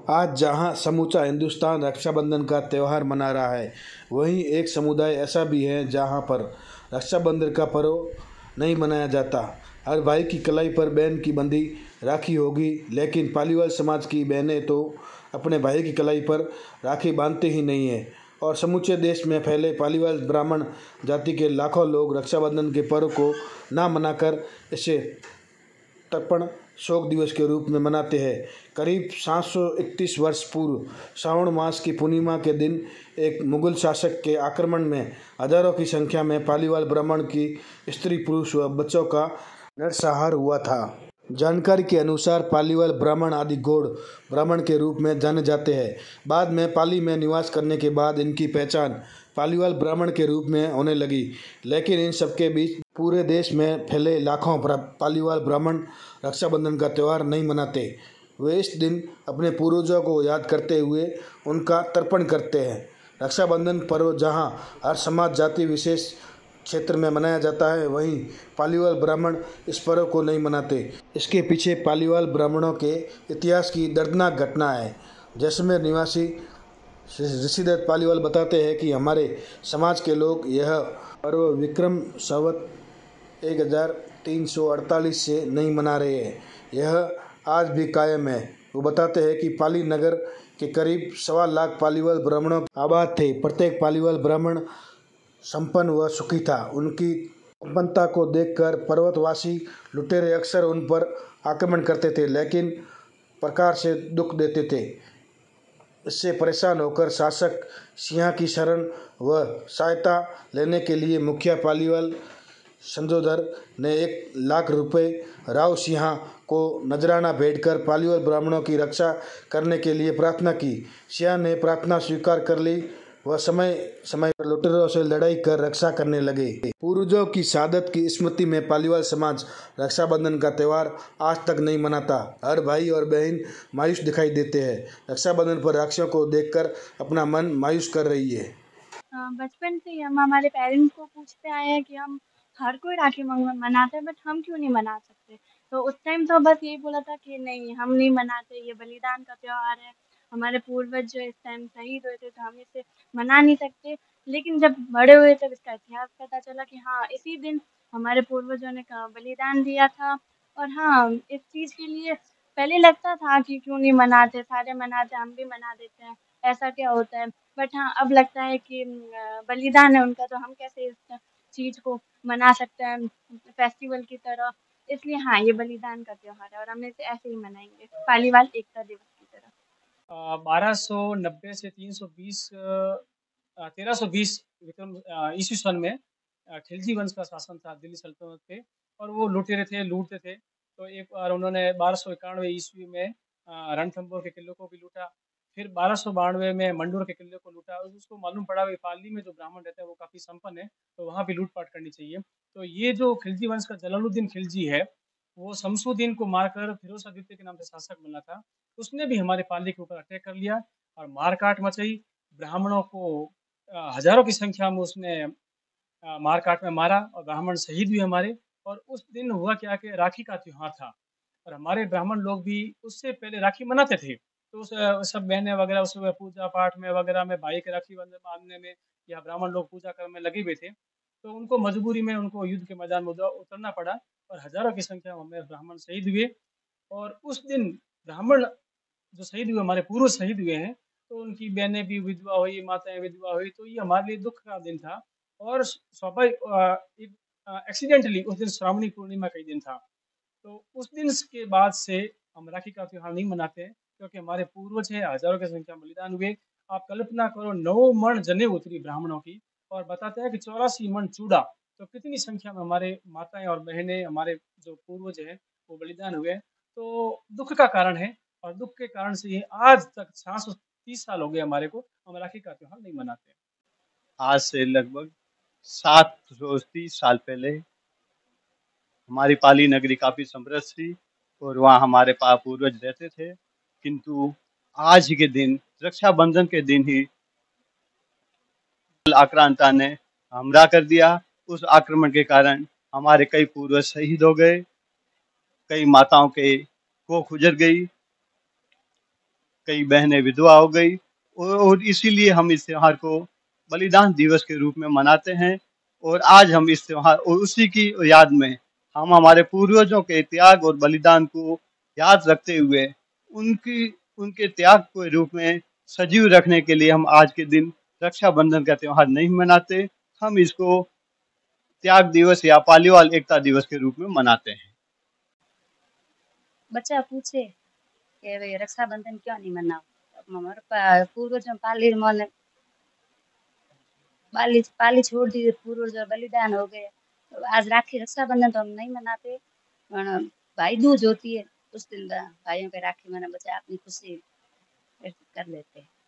आज जहां समूचा हिंदुस्तान रक्षाबंधन का त्यौहार मना रहा है, वहीं एक समुदाय ऐसा भी है जहां पर रक्षाबंधन का पर्व नहीं मनाया जाता। हर भाई की कलाई पर बहन की बंधी राखी होगी, लेकिन पालीवाल समाज की बहनें तो अपने भाई की कलाई पर राखी बांधते ही नहीं है। और समूचे देश में फैले पालीवाल ब्राह्मण जाति के लाखों लोग रक्षाबंधन के पर्व को ना मनाकर इसे तर्पण शोक दिवस के रूप में मनाते हैं। करीब 731 वर्ष पूर्व श्रावण मास की पूर्णिमा के दिन एक मुगल शासक के आक्रमण में हजारों की संख्या में पालीवाल ब्राह्मण की स्त्री, पुरुष व बच्चों का नरसंहार हुआ था। जानकारी के अनुसार पालीवाल ब्राह्मण आदि गौड़ ब्राह्मण के रूप में जाने जाते हैं। बाद में पाली में निवास करने के बाद इनकी पहचान पालीवाल ब्राह्मण के रूप में होने लगी, लेकिन इन सबके बीच पूरे देश में फैले लाखों पालीवाल ब्राह्मण रक्षाबंधन का त्यौहार नहीं मनाते। वे इस दिन अपने पूर्वजों को याद करते हुए उनका तर्पण करते हैं। रक्षाबंधन पर्व जहां हर समाज जाति विशेष क्षेत्र में मनाया जाता है, वहीं पालीवाल ब्राह्मण इस पर्व को नहीं मनाते। इसके पीछे पालीवाल ब्राह्मणों के इतिहास की दर्दनाक घटना है। जैसलमेर निवासी ऋषिदत्त पालीवाल बताते हैं कि हमारे समाज के लोग यह पर्व विक्रम संवत 1348 से नहीं मना रहे हैं। यह आज भी कायम है। वो बताते हैं कि पाली नगर के करीब 1.25 लाख पालीवाल ब्राह्मणों आबाद थे। प्रत्येक पालीवाल ब्राह्मण संपन्न व सुखी था। उनकी संपन्नता को देखकर पर्वतवासी लुटेरे अक्सर उन पर आक्रमण करते थे, लेकिन प्रकार से दुख देते थे। इससे परेशान होकर शासक सिंह की शरण व सहायता लेने के लिए मुखिया पालीवाल संजोधर ने 1 लाख रुपए राव सिंह को नजराना भेंटकर पालीवाल ब्राह्मणों की रक्षा करने के लिए प्रार्थना की। सिंह ने प्रार्थना स्वीकार कर ली। वह समय समय पर लुटेरों से लड़ाई कर रक्षा करने लगे। पूर्वजों की शहादत की स्मृति में पालीवाल समाज रक्षाबंधन का त्यौहार आज तक नहीं मनाता। हर भाई और बहन मायूस दिखाई देते हैं। रक्षाबंधन पर राखियों को देखकर अपना मन मायूस कर रही है। बचपन से ही हम हमारे पेरेंट्स को पूछते आए हैं कि हम हर कोई राखी मनाते हैं, बट हम क्यों नहीं मना सकते। तो उस टाइम तो बस यही बोला था कि नहीं, हम नहीं मनाते, ये बलिदान का त्योहार है, हमारे पूर्वज जो इस टाइम शहीद हुए थे, तो हम इसे मना नहीं सकते। लेकिन जब बड़े हुए तब इसका इतिहास पता चला कि हाँ, इसी दिन हमारे पूर्वजों ने बलिदान दिया था। और हाँ, इस चीज़ के लिए पहले लगता था कि क्यों नहीं मनाते, सारे मनाते, हम भी मना देते हैं, ऐसा क्या होता है। बट हाँ, अब लगता है कि बलिदान है उनका, तो हम कैसे इस चीज़ को मना सकते हैं फेस्टिवल की तरह। इसलिए हाँ, ये बलिदान का त्योहार है और हम इसे ऐसे ही मनाएंगे, पालीवाल एकता दिवस की तरह। 1290 से 320 1320 विक्रम ईस्वी सन में खिलजी वंश का शासन था दिल्ली सल्तनत पे, और वो लुटेरे थे, लूटते थे। तो एक बार उन्होंने 1291 ईस्वी में रणथंभौर के किले को भी लूटा। फिर 1292 में मंडोर के किले को लूटा। उसको मालूम पड़ा कि पाली में जो ब्राह्मण रहते हैं वो काफ़ी संपन्न है, तो वहाँ भी लूटपाट करनी चाहिए। तो ये जो खिलजी वंश का जलालुद्दीन खिलजी है, वो शमसुद्दीन को मारकर फिरोज शाह द्वितीय के नाम से शासक बना था। उसने भी हमारे पाली के ऊपर अटैक कर लिया और मारकाट मचाई। ब्राह्मणों को हजारों की संख्या में उसने मारकाट में मारा और ब्राह्मण शहीद हुए हमारे। और उस दिन हुआ क्या कि राखी का त्योहार था, और हमारे ब्राह्मण लोग भी उससे पहले राखी मनाते थे। तो उस सब बहनें वगैरह उस पूजा पाठ में वगैरह में भाई के राखी बांधने में, या ब्राह्मण लोग पूजा करने में लगे हुए थे। तो उनको मजबूरी में उनको युद्ध के मैदान में उतरना पड़ा और हजारों की संख्या में हमें ब्राह्मण शहीद हुए। और उस दिन ब्राह्मण जो शहीद हुए, हमारे पूर्वज शहीद हुए हैं, तो उनकी बहनें भी विधवा हुई, माताएं विधवा हुई। तो ये हमारे लिए दुख का दिन था। और स्वाभाविक एक्सीडेंटली उस दिन श्रावणी पूर्णिमा का ही दिन था। तो उस दिन के बाद से हम राखी का त्योहार नहीं मनाते हैं, क्योंकि हमारे पूर्वज हैं, हजारों की संख्या में बलिदान हुए। आप कल्पना करो, 9 मण जनेऊ उतरी ब्राह्मणों की, और बताते हैं कि 84 मण चूड़ा। तो कितनी संख्या में हमारे माताएं और बहनें, हमारे जो पूर्वज हैं, वो बलिदान हुए। तो दुख का कारण है, और दुख के कारण से ये आज तक 730 साल हो गए हमारे को, हम राखी का त्योहार नहीं मनाते। आज से लगभग 730 साल पहले हमारी पाली नगरी काफी समृद्ध थी और वहाँ हमारे पूर्वज रहते थे। किंतु आज के दिन, रक्षाबंधन के दिन ही आक्रांता ने हमला कर दिया। उस आक्रमण के कारण हमारे कई पूर्वज शहीद हो गए, कई माताओं के कोख उजड़ गई, कई बहनें विधवा हो गई, और इसीलिए हम इस त्योहार को बलिदान दिवस के रूप में मनाते हैं। और आज हम इस त्योहार और उसी की याद में हम हमारे पूर्वजों के त्याग और बलिदान को याद रखते हुए उनके त्याग के रूप में सजीव रखने के लिए हम आज के दिन रक्षाबंधन का त्योहार नहीं मनाते, हम इसको त्याग दिवस या पालीवाल एकता दिवस के रूप में मनाते हैं। बच्चा पूछे कि भाई रक्षाबंधन क्यों नहीं मनाओ, हमारे पूर्वजों पाली मन पाली पाली छोड़ दी, पूर्वज बलिदान हो गए, तो आज राखी रक्षाबंधन तो हम नहीं मनाते, पर भाई दूज होती है उस दिन भाइयों के राखी मना बच्चा अपनी खुशी व्यक्त कर लेते हैं।